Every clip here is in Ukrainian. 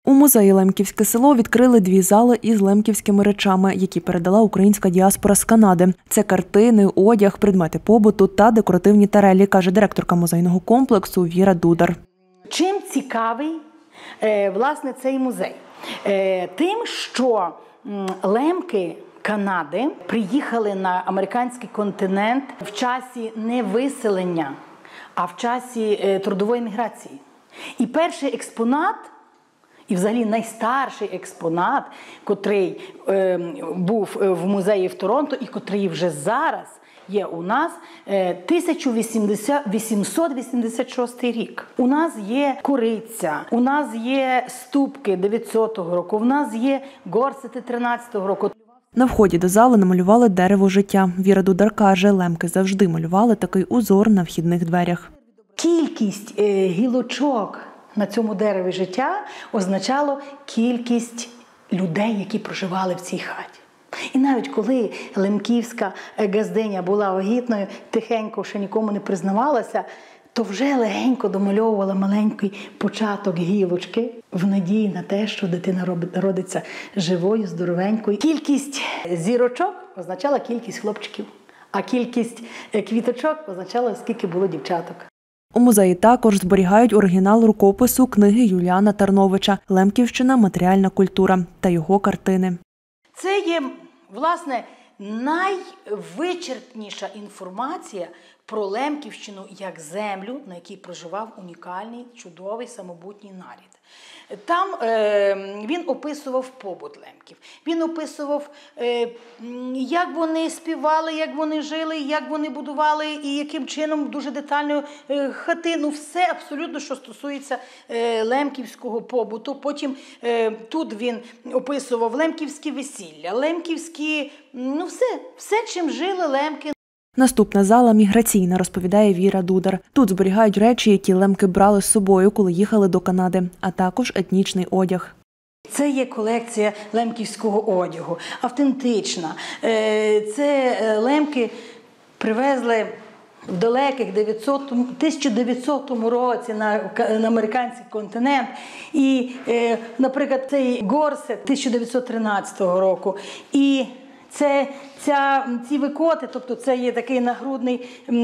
У музеї «Лемківське село» відкрили 2 зали із лемківськими речами, які передала українська діаспора з Канади. Це картини, одяг, предмети побуту та декоративні тарелі, каже директорка музейного комплексу Віра Дудар. Чим цікавий, власне, цей музей? Тим, що лемки Канади приїхали на американський континент в часі не виселення, а в часі трудової міграції. І перший експонат, і взагалі найстарший експонат, котрий був в музеї в Торонто і котрий вже зараз є у нас, 1886 рік. У нас є куриця, у нас є ступки 900 року, у нас є горсети 13 року. На вході до зали намалювали дерево життя. Віра Дудар каже, лемки завжди малювали такий узор на вхідних дверях. Кількість гілочок на цьому дереві життя означало кількість людей, які проживали в цій хаті. І навіть коли лемківська газдиня була вагітною, тихенько, ще нікому не признавалася, то вже легенько домальовувала маленький початок гілочки в надії на те, що дитина родиться живою, здоровенькою. Кількість зірочок означала кількість хлопчиків, а кількість квіточок означала, скільки було дівчаток. У музеї також зберігають оригінал рукопису книги Юліана Тарновича «Лемківщина. Матеріальна культура» та його картини. Це є, власне, найвичерпніша інформація про Лемківщину як землю, на якій проживав унікальний, чудовий, самобутній народ. Там він описував побут лемків, він описував, як вони співали, як вони жили, як вони будували і яким чином дуже детально хатину. Все абсолютно, що стосується лемківського побуту. Потім тут він описував лемківські весілля, лемківські, все, чим жили лемки. Наступна зала – міграційна, розповідає Віра Дудар. Тут зберігають речі, які лемки брали з собою, коли їхали до Канади, а також етнічний одяг. Це є колекція лемківського одягу, автентична. Це лемки привезли в далеких 1900 році на американський континент. І, наприклад, цей горсет 1913 року. І ці викоти, тобто це є такий нагрудний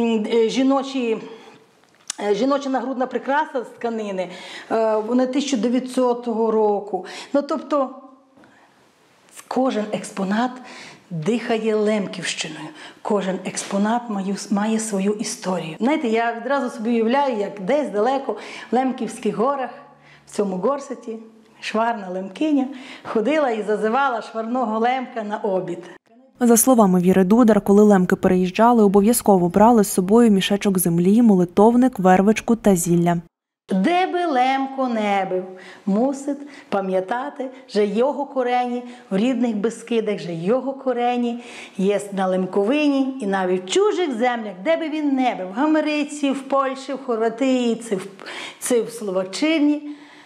жіноча нагрудна прикраса з тканини, вони 1900 року. Тобто кожен експонат дихає Лемківщиною, кожен експонат має свою історію. Знаєте, я відразу собі уявляю, як десь далеко в Лемківських горах, в цьому горсеті, шварна лемкиня ходила і зазивала шварного лемка на обід. За словами Віри Дудар, коли лемки переїжджали, обов'язково брали з собою мішечок землі, молитовник, вервичку та зілля. Де би лемко не був, мусить пам'ятати, що його корені в рідних Бескидах, що його корені є на Лемковині і навіть в чужих землях, де би він не був, в Америці, в Польщі, в Хорватії, чи в Словаччині.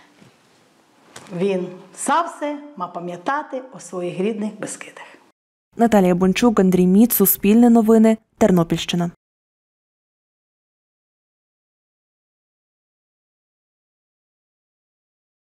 Він все мав пам'ятати о своїх рідних Бескидах. Наталія Бончук, Андрій Міц, Суспільне новини, Тернопільщина.